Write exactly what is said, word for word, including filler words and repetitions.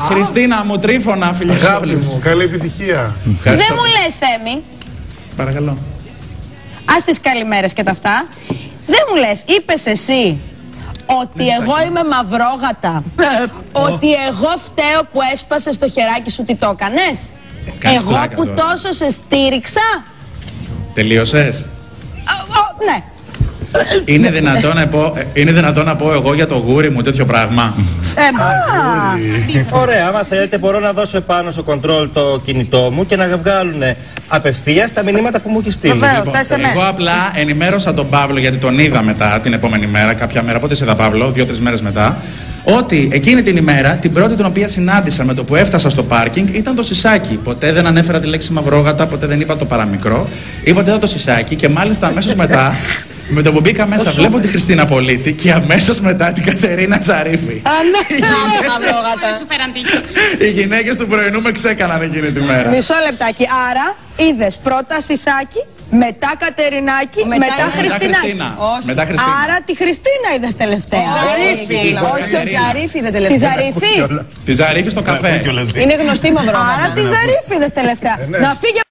Χριστίνα μου, Τρίφωνα, φιλιά σε όλους. Καλή επιτυχία. Δεν μου λες, Θέμη. Παρακαλώ. Ας τις καλημέρες και τα αυτά. Δεν μου λες, είπες εσύ ότι εγώ είμαι μαυρόγατα. Ότι εγώ φταίω που έσπασε στο χεράκι σου, τι το έκανες. Εγώ που τόσο σε στήριξα. Τελείωσες. Ναι. Είναι δυνατόν, να πω, είναι δυνατόν να πω εγώ για το γούρι μου τέτοιο πράγμα. Ψέμα. Ωραία, άμα θέλετε μπορώ να δώσω επάνω στο control το κινητό μου και να βγάλουν απευθείας τα μηνύματα που μου έχει στείλει. Βεβαίως, τα ες εμ ες. Εγώ απλά ενημέρωσα τον Παύλο, γιατί τον είδα μετά την επόμενη μέρα, κάποια μέρα. Πότε σε είδα, Παύλο, δύο-τρεις μέρες μετά. Ότι εκείνη την ημέρα, την πρώτη την οποία συνάντησα με το που έφτασα στο πάρκινγκ, ήταν το Σισάκι. Ποτέ δεν ανέφερα τη λέξη μαυρόγατα, ποτέ δεν είπα το παραμικρό. Είπα ότι ήταν το Σισάκι και μάλιστα αμέσως μετά, με το που μπήκα μέσα, βλέπω τη Χριστίνα Πολίτη και αμέσως μετά την Κατερίνα Ζαρίφη. Α, ναι, Οι γυναίκες του πρωινού με ξέκαναν εκείνη τη μέρα. Μισό λεπτάκι. Άρα, είδες πρώτα Σισάκι, μετά Κατερινάκη, μετά, μετά Χριστινάκη. Μετά Χριστίνα. Άρα τη Χριστίνα είδες τελευταία. Ζαρίφη. Όχι, τη Ζαρίφη είδε τελευταία. Τη Ζαρίφη. Τη Ζαρίφη στο καφέ. Είναι γνωστή μαυρόγατα. Άρα τη Ζαρίφη είδες τελευταία. Να φύγει